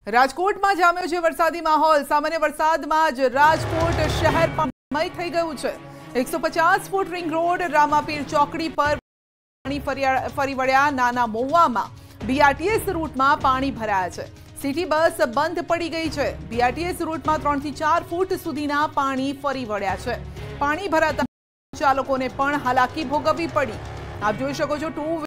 રાજકોટમાં જામ્યો છે વરસાદી માહોલ। સામાન્ય વરસાદમાં જ રાજકોટ શહેર પાણીમય થઈ ગયું છે। 150 ફૂટ રિંગ રોડ રામાપીર ચોકડી પર પાણી ફરી વળ્યા। નાના મહુવામાં બીઆરટીએસ રૂટમાં પાણી ભરાયા છે। સિટી બસ બંધ પડી ગઈ છે। બીઆરટીએસ રૂટમાં 3 થી 4 ફૂટ સુધીના પાણી ફરી વળ્યા છે। પાણી ભરાતા ચાલકોને પણ હાલાકી ભોગવવી પડી। આપ જોઈ શકો છો ટુ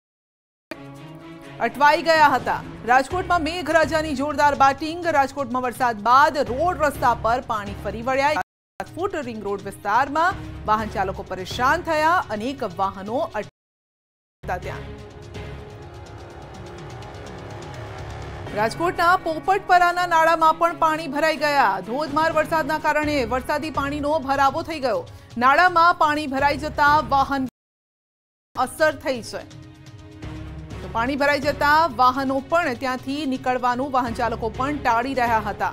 અટવાઈ ગયા હતા। રાજકોટમાં મેઘરાજાની જોરદાર બેટિંગ। રાજકોટમાં વરસાદ બાદ રોડ રસ્તા પર પાણી ફરી વળ્યા। 5 ફૂટ રિંગ રોડ વિસ્તારમાં વાહન ચાલકો પરેશાન થયા। અનેક વાહનો અટક્યા ત્યાં। રાજકોટના પોપટપરાના નાળામાં પણ પાણી ભરાઈ ગયા। ધોધમાર વરસાદના કારણે વરસાદી પાણીનો ભરાવો થઈ ગયો। નાળામાં પાણી ભરાઈ જતા વાહન અસર થઈ છે। પાણી ભરાઈ જતા વાહનો પણ ત્યાંથી નીકળવાનું વાહન ચાલકો પણ ટાળી રહ્યા હતા।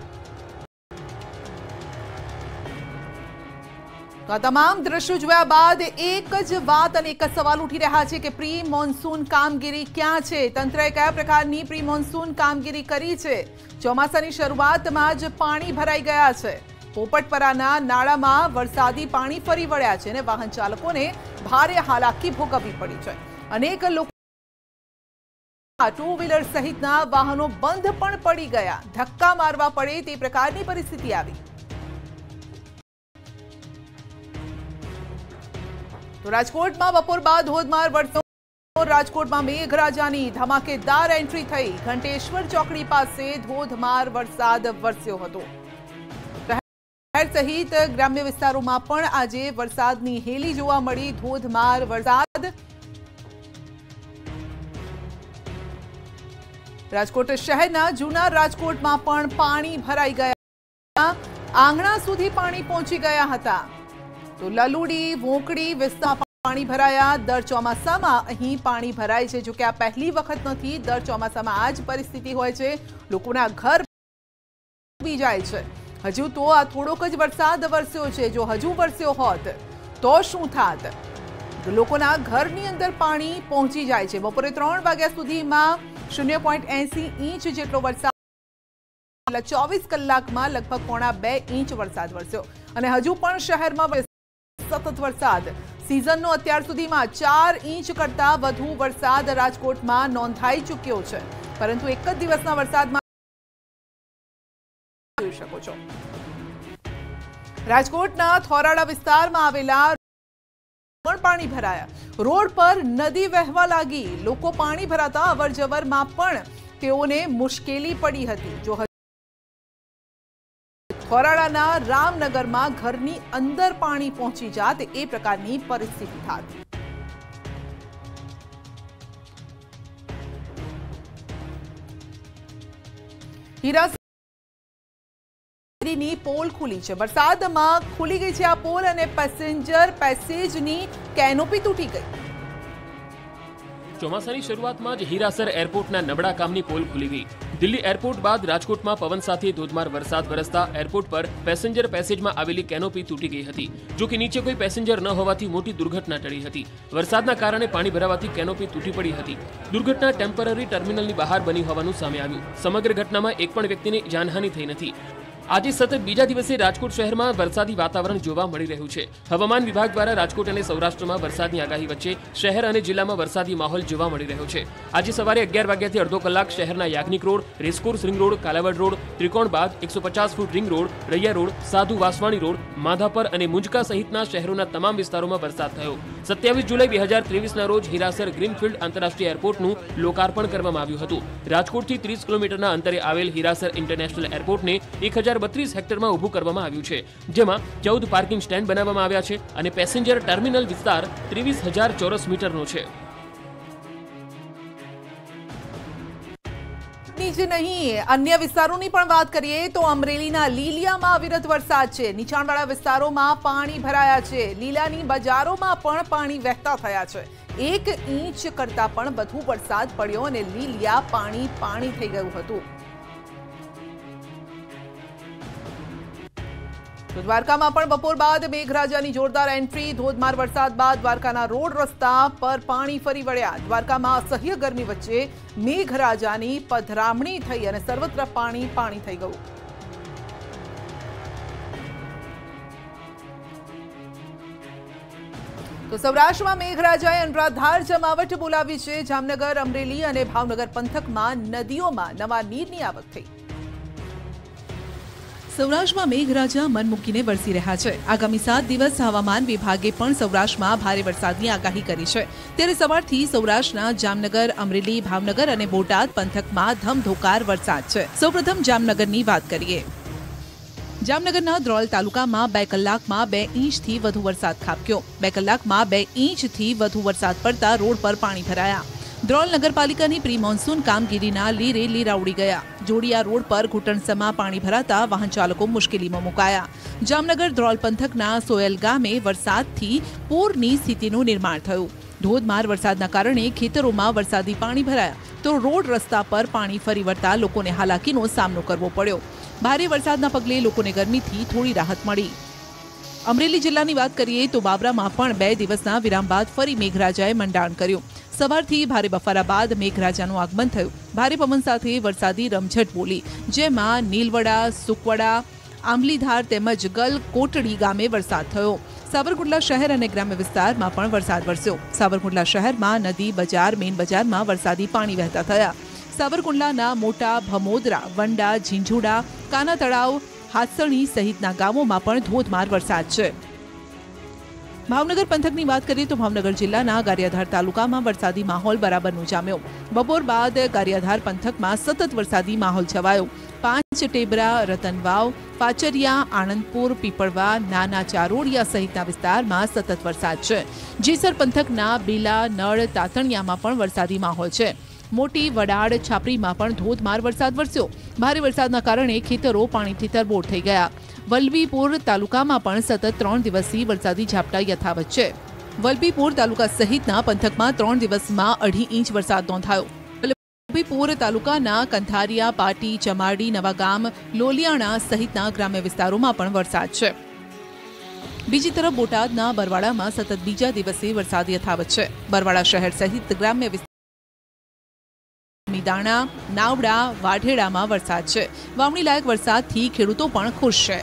આ તમામ દ્રશ્યો જોયા બાદ એક જ વાત અને એક જ સવાલ ઉઠી રહ્યા છે કે પ્રી મોન્સૂન કામગીરી ક્યાં છે? તંત્રએ કયા પ્રકારની પ્રી મોન્સૂન કામગીરી કરી છે? ચોમાસાની શરૂઆતમાં જ પાણી ભરાઈ ગયા છે। પોપટપરાના નાળામાં વરસાદી પાણી ફરી વળ્યા છે અને વાહન ચાલકોને ભારે હાલાકી ભોગવવી પડી છે। અનેક લોકો ટુ વ્હીલર સહિતના વાહનો બંધ પણ પડી ગયા। ધક્કા મારવા પડે તે પ્રકારની પરિસ્થિતિ આવી। તો રાજકોટમાં બપોર બાદ ધોધમાર વરસાદ। રાજકોટમાં મેઘરાજાની ધમાકેદાર એન્ટ્રી થઈ। ઘંટેશ્વર ચોકડી પાસે ધોધમાર વરસાદ વરસ્યો હતો। શહેર સહિત ગ્રામ્ય વિસ્તારોમાં પણ આજે વરસાદની હેલી જોવા મળી। ધોધમાર વરસાદ। રાજકોટ શહેરના જૂના રાજકોટમાં પણ પાણી ભરાઈ ગયા। આંગણા સુધી પાણી પહોંચી ગયા હતા। તો લલુડી વોંકડી વિસ્તારમાં પાણી ભરાયા। દર ચોમાસામાં અહીં પાણી ભરાય છે। જો કે આ પહેલી વખત નથી। દર ચોમાસામાં આ જ પરિસ્થિતિ હોય છે। લોકોના ઘર ડૂબી જાય છે। હજુ તો આ થોડોક જ વરસાદ વરસ્યો છે। જો હજુ વરસ્યો હોત તો શું થાત? લોકોના ઘરની અંદર પાણી પહોંચી જાય છે। બપોરે 3 વાગ્યા સુધીમાં 0.80 ઇંચ જેટલો વરસાદ। 24 કલાકમાં લગભગ 1.25 ઇંચ વરસાદ વરસ્યો અને હજુ પણ શહેરમાં સતત વરસાદ। સિઝનનો અત્યાર સુધીમાં 4 ઇંચ કરતા વધુ વરસાદ રાજકોટમાં નોંધાઈ ચૂક્યો છે। પરંતુ એક જ દિવસના વરસાદમાં જોઈ શકો છો રાજકોટના થોરાડા વિસ્તારમાં આવેલા પણ પાણી ભરાયા। રોડ પર નદી વહેવા લાગી। લોકો પાણી ભરાતા અવરજવરમાં પણ તેઓને મુશ્કેલી પડી હતી। જો થોરાડાના રામનગરમાં ઘરની અંદર પાણી પહોંચી જાત એ પ્રકારની પરિસ્થિતિ થાત। હીરાસરની પોલ ખુલી છે। વરસાદમાં ખુલી ગઈ છે આ પોલ અને પેસેન્જર પેસેજની કેનોપી તૂટી ગઈ। ચોમાસાની શરૂઆતમાં જ હીરાસર એરપોર્ટના નબળા કામની પોલ ખુલી ગઈ। દિલ્હી એરપોર્ટ બાદ રાજકોટમાં પવન સાથે ધોધમાર વરસાદ વરસતા એરપોર્ટ પર પેસેન્જર પેસેજમાં આવેલી કેનોપી તૂટી ગઈ હતી। જો કે નીચે કોઈ પેસેન્જર ન હોવાથી મોટી દુર્ઘટના ટળી હતી। વરસાદના કારણે પાણી ભરાવાથી કેનોપી તૂટી પડી હતી। દુર્ઘટના ટેમ્પરરી ટર્મિનલની બહાર બની હોવાનું સામે આવ્યું। સમગ્ર ઘટનામાં એક પણ વ્યક્તિની જાનહાનિ થઈ નથી। આજે સતત બીજા દિવસે રાજકોટ શહેરમાં વરસાદી વાતાવરણ જોવા મળી રહ્યું છે। હવામાન વિભાગ દ્વારા રાજકોટ અને સૌરાષ્ટ્રમાં વરસાદની આગાહી વચ્ચે શહેર અને જિલ્લામાં વરસાદી માહોલ જોવા મળી રહ્યો છે। આજે સવારે 11 વાગ્યાથી અડધો કલાક શહેરના Yagnik road, racecourse ring road, Kalawad road, Trikon Baug, 150 feet ring road, Raiya road, Sadhu Vaswani road, Madhapar અને મુંજકા સહિતના શહેરોના તમામ વિસ્તારોમાં વરસાદ થયો। 27 જુલાઈ 2023ના રોજ હીરાસર ગ્રીનફિલ્ડ આંતરરાષ્ટ્રીય એરપોર્ટનું લોકાર્પણ કરવામાં આવ્યું હતું। રાજકોટથી 30 કિલોમીટરના અંતરે આવેલ હીરાસર ઇન્ટરનેશનલ એરપોર્ટને 1032 હેક્ટરમાં ઊભું કરવામાં આવ્યું છે। જેમાં 14 પાર્કિંગ સ્ટેન્ડ બનાવવામાં આવ્યા છે અને પેસેન્જર ટર્મિનલ વિસ્તાર 23,000 ચોરસ મીટરનો છે। જ નહીં અન્ય વિસ્તારોની પણ વાત કરીએ તો અમરેલીના લીલિયામાં અવિરત વરસાદ છે। નીચાણવાળા વિસ્તારોમાં પાણી ભરાયા છે। લીલાની બજારોમાં પણ પાણી વહેતા થયા છે। 1 ઇંચ કરતા પણ વધુ વરસાદ પડ્યો અને લીલિયા પાણી થઈ ગયું હતું। તો દ્વારકામાં પણ બપોર બાદ મેઘરાજાની જોરદાર એન્ટ્રી. ધોધમાર વરસાદ બાદ દ્વારકાના રોડ રસ્તા પર પાણી ફરી વળ્યા. દ્વારકામાં અસહ્ય ગરમી વચ્ચે મેઘરાજાની પધરામણી થઈ અને સર્વત્ર પાણી પાણી થઈ ગયું. તો સૌરાષ્ટ્રમાં મેઘરાજાએ અનરાધાર જમાવટ બોલાવી છે. જામનગર, અમરેલી અને ભાવનગર પંથકમાં નદીઓમાં નવા નીરની આવક થઈ. સૌરાષ્ટ્રમાં મેઘરાજા મન મૂકીને વરસી રહ્યા છે. આગામી 7 દિવસ હવામાન વિભાગે પણ સૌરાષ્ટ્રમાં ભારે વરસાદની આગાહી કરી છે. ત્યારે સવારથી સૌરાષ્ટ્રના જામનગર, અમરેલી, ભાવનગર અને બોટાદ પંથકમાં ધમધોકાર વરસાદ છે. સૌપ્રથમ જામનગરની વાત કરીએ. જામનગરના ધ્રોલ તાલુકામાં 2 કલાકમાં 2 ઇંચથી વધુ વરસાદ ખાબક્યો. 2 કલાકમાં 2 ઇંચથી વધુ વરસાદ પડતા રોડ પર પાણી ભરાયા. ધ્રોલ નગરપાલિકાની પ્રી મોન્સૂન કામગીરીના લીરે લીરા ઉડી ગયા. જોડિયા રોડ પર ઘૂંટણસમા પાણી ભરાતા વાહન ચાલકો મુશ્કેલીમાં મુકાયા. જામનગર ધ્રોલ પંથકના સોયલ ગામે વરસાદથી પૂરની સ્થિતિનું નિર્માણ થયું. ધોધમાર વરસાદના કારણે ખેતરોમાં વરસાદી પાણી ભરાયા તો રોડ રસ્તા પર પાણી ફરી વળતા લોકોને હાલાકીનો સામનો કરવો પડ્યો. ભારે વરસાદના પગલે લોકોને ગરમીથી થોડી રાહત મળી. અમરેલી જિલ્લાની વાત કરીએ તો બાબરામાં પણ 2 દિવસના વિરામ બાદ ફરી મેઘરાજાએ મંડાણ કર્યું. સવારથી ભારે બફારા બાદ મેઘરાજાનું આગમન થયું. ભારે પવન સાથે વરસાદી રમઝટ બોલી, જેમાં નીલવડા, સુકવડા, આંબલીધાર તેમજ ગલકોટડી ગામે વરસાદ થયો. સાવરકુંડલા શહેર અને ગ્રામ્ય વિસ્તારમાં પણ વરસાદ વરસ્યો. સાવરકુંડલા શહેરમાં નદી, બજાર, મેઇન બજારમાં વરસાદી પાણી વહેતા થયા. સાવરકુંડલાના મોટા, ભમોદરા, વંડા, ઝીંઝુડા, કાના તળાવ, હાથસણી સહિતના ગામોમાં પણ ધોધમાર વરસાદ છે. ભાવનગર પંથકની વાત કરીએ તો ભાવનગર જિલ્લાના ગારિયાધાર તાલુકામાં વરસાદી માહોલ બરાબરનું જામ્યો. બપોર બાદ ગારિયાધાર પંથકમાં સતત વરસાદી માહોલ છવાયો. 5 ટેબરા, રતનવાવ, પાચરિયા, આણંદપુર, પીપળવા, નાના ચારોડિયા સહિતના વિસ્તારમાં સતત વરસાદ છે. જેસર પંથકના બેલા, નળ, તાતણિયામાં પણ વરસાદી માહોલ છે. મોટી વડાડ, છાપરીમાં પણ ધોધમાર વરસાદ વરસ્યો. ભારે વરસાદના કારણે ખેતરો પાણીથી તરબોળ થઈ ગયા. વલભીપુર તાલુકામાં પણ સતત 3 દિવસથી વરસાદી ઝાપટા યથાવત છે. વલભીપુર તાલુકા સહિતના પંથકમાં 3 દિવસમાં 2.5 ઇંચ વરસાદ નોંધાયો. વલભીપુર તાલુકાના કંથારિયા, પાટી, ચમાડી, નવાગામ, લોલિયાણા સહિતના ગ્રામ્ય વિસ્તારોમાં પણ વરસાદ છે. બીજી તરફ બોટાદના બરવાડામાં સતત બીજા દિવસે વરસાદ યથાવત છે. બરવાડા શહેર સહિત ગ્રામ્ય વિસ્તાર દાણા, નાવડા, વાઢેડામાં વરસાદ છે. વાવણી લાયક વરસાદથી ખેડૂતો પણ ખુશ છે.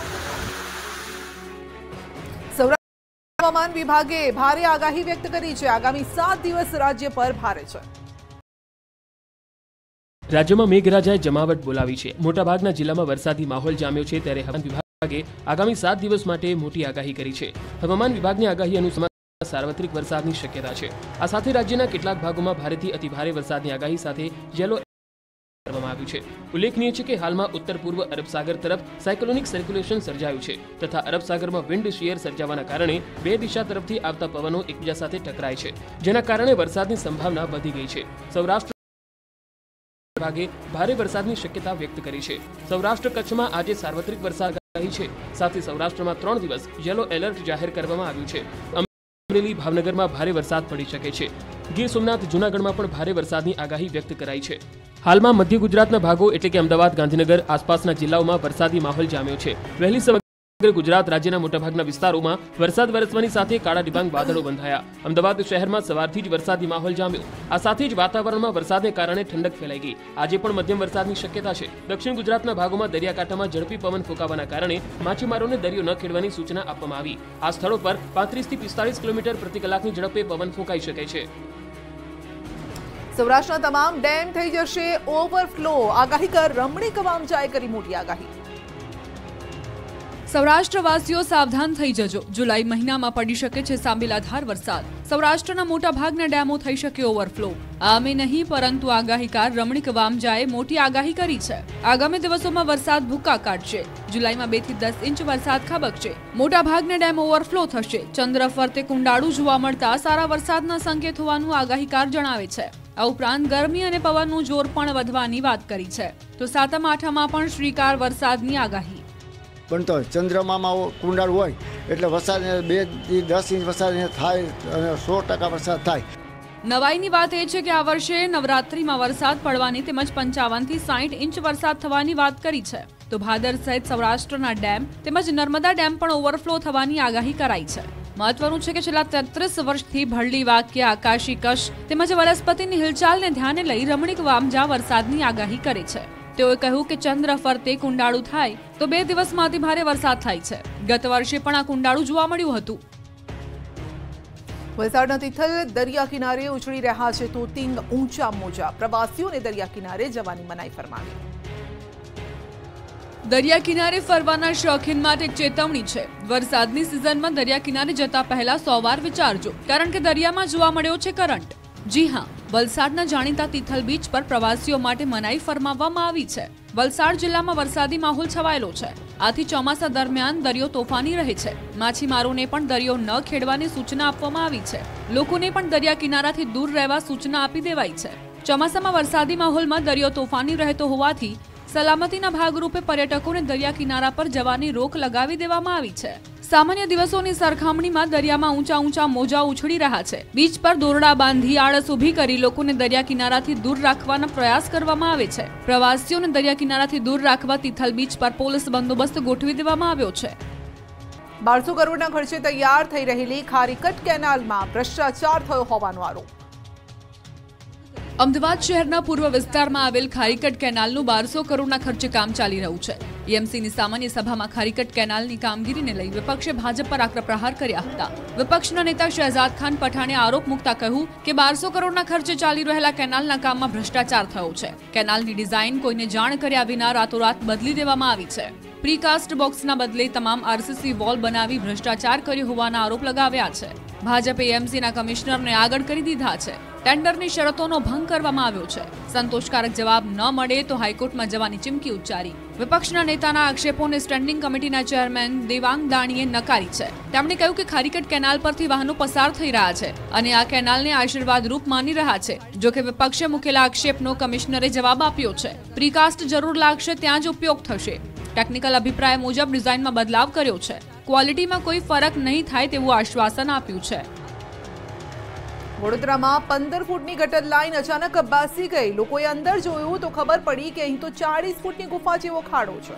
સૌરાષ્ટ્ર હવામાન વિભાગે ભારે આગાહી વ્યક્ત કરી છે. આગામી 7 દિવસ રાજ્ય પર ભારે છે. રાજ્યમાં મેઘરાજાએ જમાવટ બોલાવી છે. મોટાભાગના જિલ્લામાં વરસાદી માહોલ જામ્યો છે. ત્યારે હવામાન વિભાગે આગામી 7 દિવસ માટે મોટી આગાહી કરી છે. હવામાન વિભાગની આગાહી અનુસાર સાર્વત્રિક વરસાદની શક્યતા છે. આ સાથે રાજ્યના કેટલાક ભાગોમાં ભારેથી અતિભારે વરસાદની આગાહી સાથે યલો એલર્ટ કરવામાં આવ્યું છે. ઉલ્લેખનીય છે કે હાલમાં ઉત્તર પૂર્વ અરબ સાગર તરફ સાયક્લોનિક સર્ક્યુલેશન સર્જાયું છે તથા અરબ સાગરમાં વિન્ડ શીયર સર્જાવાના કારણે 2 દિશા તરફથી આવતા પવનો એકબીજા સાથે ટકરાય છે, જેના કારણે વરસાદની સંભાવના વધી ગઈ છે. સૌરાષ્ટ્ર વિભાગે ભારે વરસાદની શક્યતા વ્યક્ત કરી છે. સૌરાષ્ટ્ર કચ્છમાં આજે સાર્વત્રિક વરસાદ આગાહી છે. સાથે સૌરાષ્ટ્રમાં 3 દિવસ યલો એલર્ટ જાહેર કરવામાં આવ્યું છે. અમરેલી, ભાવનગરમાં ભારે વરસાદ પડી શકે છે. ગીર સોમનાથ, જૂનાગઢમાં પણ ભારે વરસાદની આગાહી વ્યક્ત કરાઈ છે. હાલમાં મધ્ય ગુજરાતના ભાગો એટલે કે અમદાવાદ, ગાંધીનગર આસપાસના જિલ્લાઓમાં વરસાદી માહોલ જામ્યો છે. વહેલી સમગ્ર ગુજરાત રાજ્યના મોટાભાગના વિસ્તારોમાં વરસાદ વરસવાની સાથે કાળા ડિબાંગ વાદળો બંધાયા. અમદાવાદ શહેરમાં સવારથી જ વરસાદી માહોલ જામ્યો. આ સાથે જ વાતાવરણમાં વરસાદને કારણે ઠંડક ફેલાઈ ગઈ. આજે પણ મધ્યમ વરસાદની શક્યતા છે. દક્ષિણ ગુજરાતના ભાગોમાં દરિયાકાંઠામાં ઝડપી પવન ફૂંકાવાના કારણે માછીમારોને દરિયો ન ખેડવાની સૂચના આપવામાં આવી. આ સ્થળો પર 35 થી 45 કિલોમીટર પ્રતિ કલાકની ઝડપે પવન ફૂંકાઈ શકે છે. સૌરાષ્ટ્રના તમામ ડેમ થઈ જશે ઓવરફ્લો. આગાહીકાર રમણીક વામજાએ કરી મોટી આગાહી. સૌરાષ્ટ્રવાસીઓ સાવધાન થઈ જજો. જુલાઈ મહિનામાં પડી શકે છે સાંબેલાધાર વરસાદ. સૌરાષ્ટ્રના મોટા ભાગના ડેમો થઈ શકે ઓવરફ્લો. આમે નહીં પરંતુ આગાહીકાર રમણીક વામજાએ મોટી આગાહી કરી છે. આગામી દિવસોમાં વરસાદ ભૂકા કાઢશે. જુલાઈમાં 2 થી 10 ઇંચ વરસાદ ખાબકશે. મોટા ભાગના ડેમ ઓવરફ્લો થશે. ચંદ્ર ફરતે કુંડાળું જોવા મળતા સારા વરસાદના સંકેત હોવાનું આગાહીકાર જણાવે છે. આ ઉપરાંત ગરમી અને પવનનું જોર પણ વધવાની વાત કરી છે. તો સાતમ આઠમમાં પણ શ્રીકાર વરસાદની આગાહી. પણ તો ચંદ્રમામાં કુંડાળ હોય એટલે વરસાદ 2 થી 10 ઇંચ વરસાદ થાય અને 100% વરસાદ થાય. નવાઈની વાત એ છે કે આ વર્ષે નવરાત્રીમાં વરસાદ પડવાની તેમજ 55 થી 60 ઇંચ વરસાદ થવાની વાત કરી છે, તો ભાદર સહિત સૌરાષ્ટ્રના ડેમ તેમજ નર્મદા ડેમ પણ ઓવરફ્લો થવાની આગાહી કરાઈ છે। મહત્વનું છે કે છેલ્લા 33 વર્ષથી ભરડી વાક્ય, આકાશી કશ તેમજ વનસ્પતિની હિલચાલને ધ્યાને લઈ રમણીક વામજા વરસાદની આગાહી કરે છે। તેઓએ કહ્યું કે ચંદ્ર ફરતે કુંડાળું થાય તો 2 દિવસમાં અતિ ભારે વરસાદ થાય છે। ગત વર્ષે પણ આ કુંડાળું જોવા મળ્યું હતું। વલસાડના તિથલ દરિયા કિનારે ઉછળી રહ્યા છે તોતિંગ ઊંચા મોજા, પ્રવાસીઓને દરિયા કિનારે જવાની મનાઈ ફરમાવી। દરિયા કિનારે ફરવાના શોખીન માટે એક ચેતવણી છે। વરસાદની સિઝનમાં દરિયા કિનારે જતા પહેલા 100 વાર વિચારજો, કારણ કે દરિયામાં જોવા મળ્યો છે કરંટ। જી હા, વલસાડના જાણીતા તિથલ બીચ પર પ્રવાસીઓ માટે મનાઈ ફરમાવવામાં આવી છે। વલસાડ જિલ્લામાં વરસાદી માહોલ છવાયેલો છે, આથી ચોમાસા દરમિયાન દરિયો તોફાની રહે છે। માછીમારોને પણ દરિયો ન ખેડવાની સૂચના આપવામાં આવી છે। લોકોને પણ દરિયા કિનારાથી દૂર રહેવા સૂચના આપી દેવાઈ છે। ચોમાસામાં વરસાદી માહોલમાં દરિયો તોફાની રહેતો હોવાથી સલામતીના ભાગરૂપે પર્યટકોને દરિયા કિનારા પર જવાની રોક લગાવી દેવામાં આવી છે। સામાન્ય દિવસોની સરખામણીમાં દરિયામાં ઊંચા મોજા ઉછળી રહ્યા છે। બીચ પર દોરડા બાંધી આળસ ઊભી કરી લોકોને દરિયા કિનારાથી દૂર રાખવાનો પ્રયાસ કરવામાં આવે છે। પ્રવાસીઓને દરિયા કિનારાથી દૂર રાખવા તિથલ બીચ પર પોલીસ બંદોબસ્ત ગોઠવી દેવામાં આવ્યો છે। 1200 કરોડના ખર્ચે તૈયાર થઈ રહેલી ખારીકટ કેનાલમાં ભ્રષ્ટાચાર થયો હોવાનો આરોપ। અમદાવાદ શહેરના પૂર્વ વિસ્તારમાં આવેલ ખારીકટ કેનાલનું 1200 કરોડના ખર્ચે કામ ચાલી રહ્યું છે। એએમસીની સામાન્ય સભામાં ખારીકટ કેનાલની કામગીરીને લઈ વિપક્ષે ભાજપ પર આકરા પ્રહાર કર્યા હતા। વિપક્ષના નેતા શહેજાદ ખાન પઠાણે આરોપ મૂકતા કહ્યું કે 1200 કરોડના ખર્ચે ચાલી રહેલા કેનાલના કામમાં ભ્રષ્ટાચાર થયો છે। કેનાલની ડિઝાઇન કોઈને જાણ કર્યા વિના રાતોરાત બદલી દેવામાં આવી છે। પ્રીકાસ્ટ બોક્સના બદલે તમામ આરસીસી વોલ બનાવી ભ્રષ્ટાચાર કર્યો હોવાના આરોપ લગાવ્યા છે। ભાજપે એએમસીના કમિશનરને આગળ કરી દીધા છે। ટેન્ડરની શરતોનો ભંગ કરવામાં આવ્યો છે। સંતોષકારક જવાબ ન મળે તો હાઈકોર્ટમાં જવાની ચીમકી ઉચ્ચારી। વિપક્ષના નેતાના આક્ષેપોને સ્ટેન્ડિંગ કમિટીના ચેરમેન દેવાંગ દાણીએ નકારી છે। તેમણે કહ્યું કે ખારીકટ કેનાલ પરથી વાહનો પસાર થઈ રહ્યા છે અને આ કેનાલને આશીર્વાદ રૂપ માની રહ્યા છે। જો કે વિપક્ષે મૂકેલા આક્ષેપનો કમિશનરે જવાબ આપ્યો છે। પ્રીકાસ્ટ જરૂર લાગશે ત્યાં જ ઉપયોગ થશે। ટેકનિકલ અભિપ્રાય મુજબ ડિઝાઇનમાં બદલાવ કર્યો છે। ક્વોલિટીમાં કોઈ ફરક નહીં થાય તેવું આશ્વાસન આપ્યું છે। વડોદરામાં 15 ફૂટની ગટર લાઈન અચાનક બેસી ગઈ। લોકોએ અંદર જોયું તો ખબર પડી કે અહીં તો 40 ફૂટની ગુફા જેવો ખાડો છે।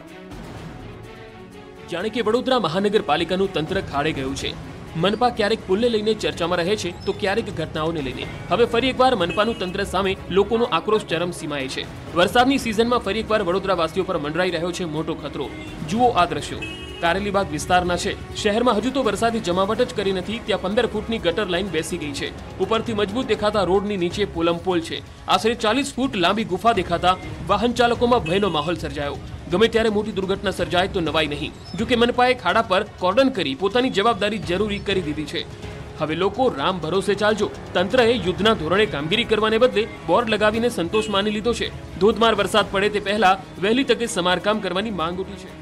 જાણે કે વડોદરા મહાનગરપાલિકાનું તંત્ર ખાડે ગયું છે। મનપા ક્યારેક પુલને લઈને ચર્ચામાં રહે છે તો ક્યારેક ઘટનાઓને લઈને। હવે ફરી એકવાર મનપાનું તંત્ર સામે લોકોનો આક્રોશ ચરમસીમાએ છે। વરસાદની સિઝનમાં ફરી એકવાર વડોદરાવાસીઓ પર મંડરાઈ રહ્યો છે મોટો ખતરો। જુઓ આ દ્રશ્યો કારેલીબાગ વિસ્તારના છે। શહેરમાં હજુ તો વરસાદી જમાવટ જ કરી નથી, ત્યાં 15 ફૂટની ગટર લાઈન બેસી ગઈ છે। ઉપરથી મજબૂત દેખાતા રોડની નીચે પોલમપોલ છે। આશરે 40 ફૂટ લાંબી ગુફા દેખાતા વાહન ચાલકોમાં ભયનો માહોલ સર્જાયો। ગમે ત્યારે મોટી દુર્ઘટના સર્જાય તો નવાઈ નહીં। જો કે મનપાએ ખાડા પર કોર્ડન કરી પોતાની જવાબદારી જરૂરી કરી દીધી છે। હવે લોકો રામ ભરોસે ચાલજો। તંત્રએ યુદ્ધના ધોરણે કામગીરી કરવાને બદલે બોર્ડ લગાવીને સંતોષ માની લીધો છે। ધોધમાર વરસાદ પડે તે પહેલા વહેલી તકે સમારકામ કરવાની માંગ ઉઠી છે।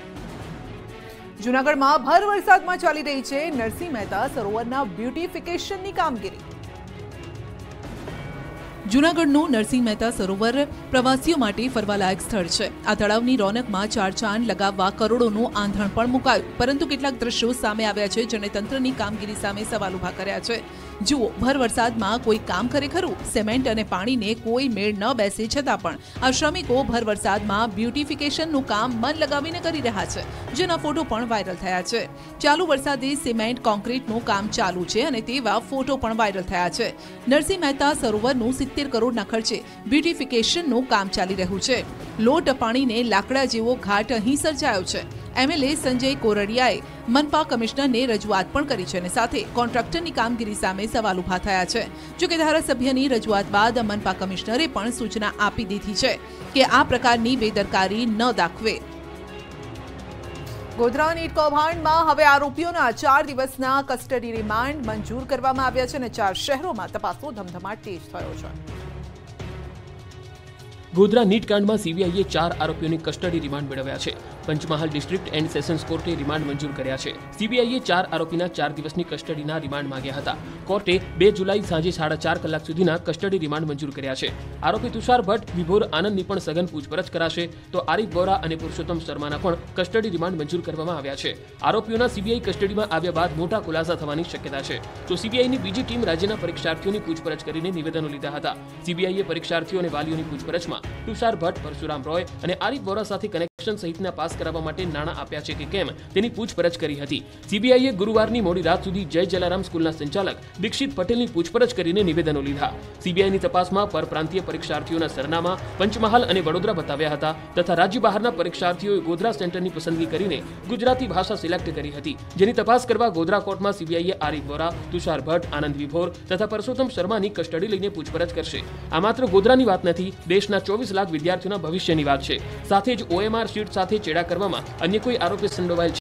જૂનાગઢમાં ભર વરસાદમાં ચાલી રહી છે નરસિંહ મહેતા સરોવરના બ્યુટિફિકેશનની કામગીરી। જૂનાગઢનું નરસિંહ મહેતા સરોવર પ્રવાસીઓ માટે ફરવાલાયક સ્થળ છે। આ તળાવની રોનકમાં 4 ચાંદ લગાવવા કરોડોનું આંધણ પણ મુકાયું, પરંતુ કેટલાક દ્રશ્યો સામે આવ્યા છે જેણે તંત્રની કામગીરી સામે સવાલ ઉભા કર્યા છે। જુઓ, ભર વરસાદમાં કોઈ કામ કરે ખરું? સિમેન્ટ અને પાણીને કોઈ મેળ ન બેસે છતાં પણ આ શ્રમિકો ભર વરસાદમાં બ્યુટિફિકેશનનું કામ મન લગાવીને કરી રહ્યા છે, જેના ફોટો પણ વાયરલ થયા છે। ચાલુ વરસાદે સિમેન્ટ કોન્ક્રીટનું કામ ચાલુ છે અને તેવા ફોટો પણ વાયરલ થયા છે। નરસિંહ મહેતા સરોવરનું 70 કરોડના ખર્ચે બ્યુટિફિકેશનનું કામ ચાલી રહ્યું છે। લોટ પાણીને લાકડા જેવો ઘાટ અહીં સર્જાયો છે। એમએલએ સંજય કોરડિયાએ મનપા કમિશનરને રજૂઆત પણ કરી છે અને સાથે કોન્ટ્રાક્ટરની કામગીરી સામે સવાલ ઉભા થયા છે। જો કે ધારાસભ્યની રજૂઆત બાદ મનપા કમિશનરે પણ સૂચના આપી દીધી છે કે આ પ્રકારની બેદરકારી ન દાખવે। ગોધરા નીટ કૌભાંડમાં હવે આરોપીઓના 4 દિવસના કસ્ટડી રિમાન્ડ મંજૂર કરવામાં આવ્યા છે અને 4 શહેરોમાં તપાસનો ધમધમાટ તેજ થયો છે। ગોધરા નીટ કાંડમાં સીબીઆઈએ 4 આરોપીઓની કસ્ટડી રિમાન્ડ મેળવ્યા છે. પંચમહાલ ડિસ્ટ્રિક્ટ એન્ડ સેશન્સ કોર્ટે રિમાન્ડ મંજૂર કર્યા છે. સીબીઆઈએ 4 આરોપીના 4 દિવસની કસ્ટડીના રિમાન્ડ માંગ્યા હતા. કોર્ટે 2 જુલાઈ સાંજે 4.5 કલાક સુધીના કસ્ટડી રિમાન્ડ મંજૂર કર્યા છે. આરોપી તુષાર ભટ્ટ, વિભોર આનંદની પણ સઘન પૂછપરછ કરાશે, તો આરિફ વોરા અને પુરુષોત્તમ શર્માના પણ કસ્ટડી રિમાન્ડ મંજૂર કરવામાં આવ્યા છે. આરોપીઓના સીબીઆઈ કસ્ટડીમાં આવ્યા બાદ મોટા ખુલાસા થવાની શક્યતા છે. તો સીબીઆઈની બીજી ટીમ રાજ્યના પરીક્ષાર્થીઓની પૂછપરછ કરીને નિવેદનો લીધા હતા. સીબીઆઈએ પરીક્ષાર્થીઓ અને વાલીઓની પૂછપરછમાં તુષાર ભટ્ટ, પરશુરામ રોય અને આરિફ વોરા સાથે કનેક્શન સહિતના પાસ કરાવવા માટે નાણાં આપ્યા છે કે કેમ તેની પૂછપરછ કરી હતી. સીબીઆઈએ ગુરુવારની મોડી રાત સુધી જય જલારામ સ્કૂલના સંચાલક દીક્ષિત પટેલની પૂછપરછ કરીને નિવેદનો લીધા. સીબીઆઈની તપાસમાં પરપ્રાંતીય પરીક્ષાર્થીઓના સરનામા પંચમહાલ અને વડોદરા બતાવ્યા હતા તથા રાજ્ય બહારના પરીક્ષાર્થીઓએ ગોધરા સેન્ટરની પસંદગી કરીને ગુજરાતી ભાષા સિલેક્ટ કરી હતી, જેની તપાસ કરવા ગોધરા કોર્ટમાં સીબીઆઈએ આરિફ વોરા, તુષાર ભટ્ટ, આનંદ વિભોર તથા પરસોત્તમ શર્માની કસ્ટડી લઈને પૂછપરછ કરશે. આ માત્ર ગોધરાની વાત નથી, દેશના 24 લાખ વિદ્યાર્થીઓના ભવિષ્યની વાત છે. સાથે જ OMR શીટ સાથે ચેડા કરવામાં અન્ય કોઈ આરોપી સંડોવાયેલ છે